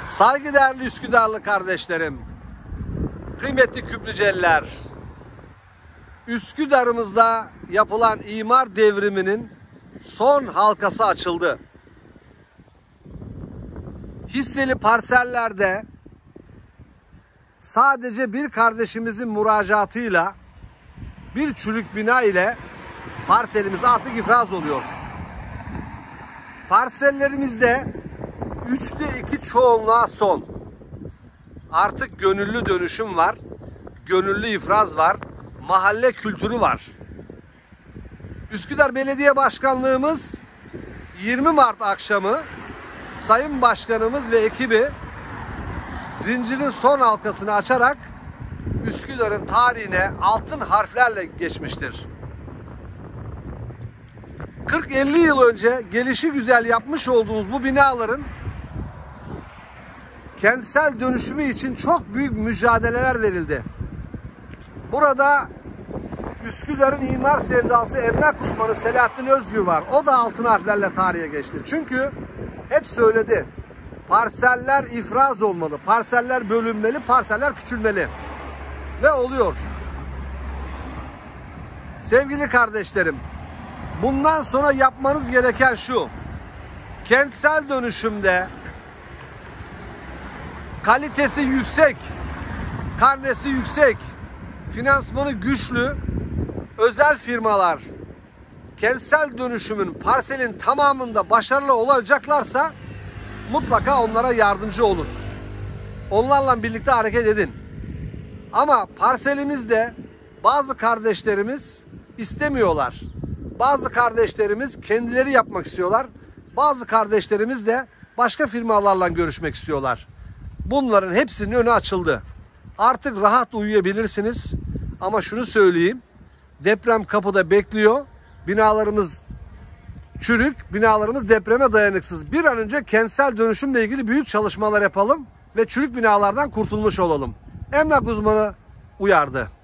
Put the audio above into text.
Saygıdeğerli Üsküdarlı kardeşlerim, kıymetli Küplüceliler, Üsküdar'ımızda yapılan imar devriminin son halkası açıldı. Hisseli parsellerde sadece bir kardeşimizin müracaatıyla bir çürük bina ile parselimiz artık ifraz oluyor. Parsellerimizde 3'te 2 çoğunluğa son. Artık gönüllü dönüşüm var, gönüllü ifraz var, mahalle kültürü var. Üsküdar Belediye Başkanlığımız 20 Mart akşamı Sayın Başkanımız ve ekibi zincirin son halkasını açarak Üsküdar'ın tarihine altın harflerle geçmiştir. 40-50 yıl önce gelişi güzel yapmış olduğumuz bu binaların kentsel dönüşümü için çok büyük mücadeleler verildi. Burada Üsküdar'ın imar sevdası emlak uzmanı Selahattin Özgür var. O da altın harflerle tarihe geçti. Çünkü hep söyledi. Parseller ifraz olmalı, parseller bölünmeli, parseller küçülmeli. Ve oluyor. Sevgili kardeşlerim, bundan sonra yapmanız gereken şu: kentsel dönüşümde kalitesi yüksek, karnesi yüksek, finansmanı güçlü özel firmalar kentsel dönüşümün parselin tamamında başarılı olacaklarsa mutlaka onlara yardımcı olun. Onlarla birlikte hareket edin. Ama parselimizde bazı kardeşlerimiz istemiyorlar. Bazı kardeşlerimiz kendileri yapmak istiyorlar. Bazı kardeşlerimiz de başka firmalarla görüşmek istiyorlar. Bunların hepsinin önü açıldı. Artık rahat uyuyabilirsiniz. Ama şunu söyleyeyim. Deprem kapıda bekliyor. Binalarımız çürük, binalarımız depreme dayanıksız. Bir an önce kentsel dönüşümle ilgili büyük çalışmalar yapalım ve çürük binalardan kurtulmuş olalım. Emlak uzmanı uyardı.